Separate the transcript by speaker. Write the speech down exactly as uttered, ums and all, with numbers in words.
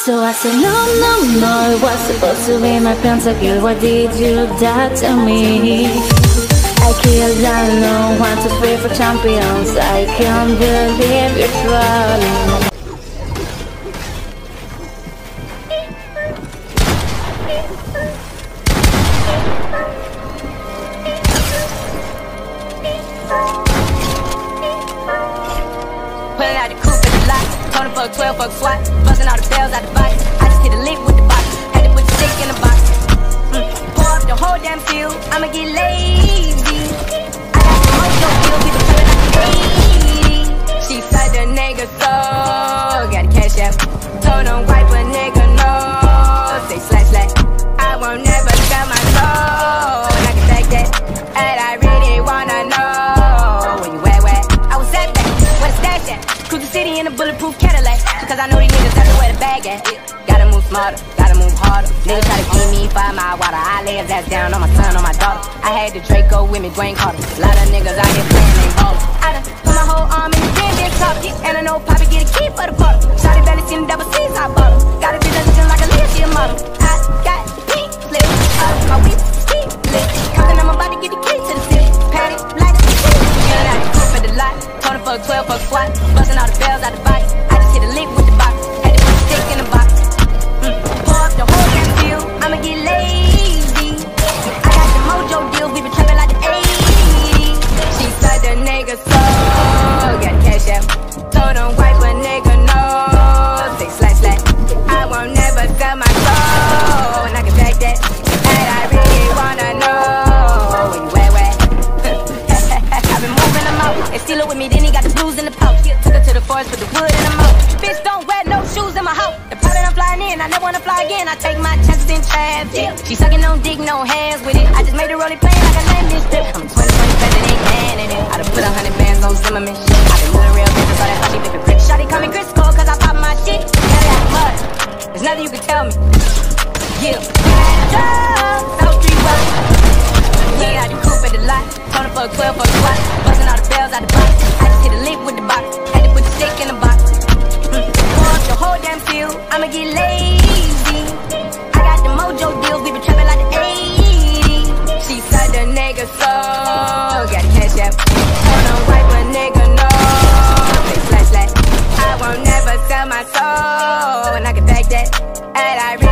Speaker 1: So I said no, no, no, it was supposed to be my pentakill. Why did you die to me? I killed down no one to free for champions. I can't believe you're trolling.
Speaker 2: Pulling out the coupe at the lot, Tony fuck twelve, fuck SWAT, buzzing all the bells out the box. I just hit a lick with the box, had to put the stick in the box. Mm. Pour up the whole damn field, I'ma get lazy. I got the mojo deal, we been coming like eighty. She said the nigga so, got the cash out. Told him wipe a nigga no, say slash slash. I won't never sell my soul, and I can take that. And I really wanna know where you at, where I was at that, where the stash at. Cruise the city in a bulletproof Cadillac, cause I know these niggas have to wear the bag at. Gotta move smarter, gotta move harder. Niggas try to give me five mile water, I lay his ass down on my son, on my daughter. I had the Draco with me, Dwayne Carter. A lot of niggas out here playing, they ballin'. I done put my whole arm in the damn bitch top, and I know Poppy get a key for the bottle. Shawty barely seen the double C's, I bought her. Got a bitch that's looking like a Leah, she a model. I got pink slip, up my whip, ski lit. Compton, I'm about to get the key to the city. Patty, light up the city. Yelling out the coupe at the lot, Tony fuck twelve, fuck SWAT, buzzing all the bells out the box. I just hit a lick with the box, had to put the stick in the box. Mm. Pour up the whole damn field, I'ma get lazy. I got the mojo deal, we been trapping like the eighties. She said the nigga so, got the cash out. Told him wipe a nigga no, say slash slash. I won't never sell my soul, and I can back that. And I really wanna know where you at, where? I've been moving them out, and steal it with me, then he got the blues in the pouch. Took her to the forest, put the wood in the mouth. Bitch don't wear no shoes in my house. The pilot I'm flying in, I never wanna fly again. I take my chances in traffic. She sucking on dick, no hands with it. I just made her rolling plain like a landing strip. I'm a twenty twenty president, handing it. I done put a hundred bands on Zimmerman. I been moving real business, all that how she flipping bricks. Shawty call me Chris Cole, cause I pop my shit. Got it out mud, there's nothing you can tell me. Yeah, South Street West. Pulling out the coupe at the lot, Tony fuck twelve, fuck SWAT, buzzing all the bells out the box. I just hit a lick with the box, had to put the stick in the box. Mm. Pour up the whole damn field, I'ma get lazy. I got the mojo deal, we been trapping like the eighties. She said the nigga so, got the cash out. Told him wipe a nigga no, say slash slash. I won't never sell my soul, and I can back that. And I